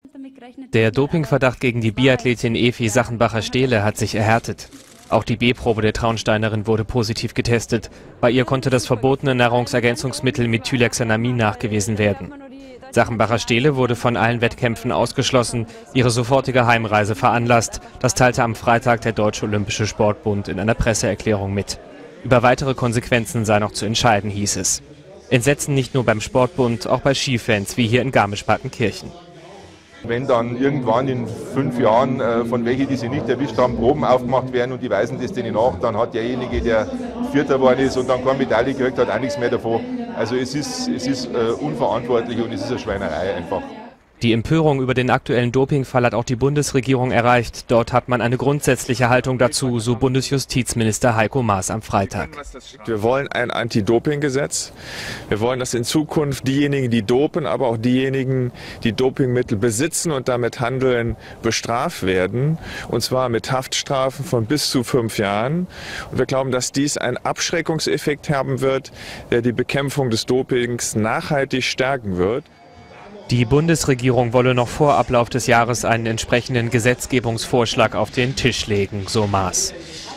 Der Dopingverdacht gegen die Biathletin Evi Sachenbacher-Stehle hat sich erhärtet. Auch die B-Probe der Traunsteinerin wurde positiv getestet. Bei ihr konnte das verbotene Nahrungsergänzungsmittel Methylaxanamin nachgewiesen werden. Sachenbacher-Stehle wurde von allen Wettkämpfen ausgeschlossen, ihre sofortige Heimreise veranlasst. Das teilte am Freitag der Deutsche Olympische Sportbund in einer Presseerklärung mit. Über weitere Konsequenzen sei noch zu entscheiden, hieß es. Entsetzen nicht nur beim Sportbund, auch bei Skifans wie hier in Garmisch-Partenkirchen. Wenn dann irgendwann in 5 Jahren von welchen, die sie nicht erwischt haben, Proben aufgemacht werden und die weisen das denen nach, dann hat derjenige, der Vierter geworden ist und dann keine Medaille gekriegt hat, auch nichts mehr davon. Also es ist unverantwortlich und es ist eine Schweinerei einfach. Die Empörung über den aktuellen Dopingfall hat auch die Bundesregierung erreicht. Dort hat man eine grundsätzliche Haltung dazu, so Bundesjustizminister Heiko Maas am Freitag. Wir wollen ein Anti-Doping-Gesetz. Wir wollen, dass in Zukunft diejenigen, die dopen, aber auch diejenigen, die Dopingmittel besitzen und damit handeln, bestraft werden. Und zwar mit Haftstrafen von bis zu 5 Jahren. Und wir glauben, dass dies einen Abschreckungseffekt haben wird, der die Bekämpfung des Dopings nachhaltig stärken wird. Die Bundesregierung wolle noch vor Ablauf des Jahres einen entsprechenden Gesetzgebungsvorschlag auf den Tisch legen, so Maas.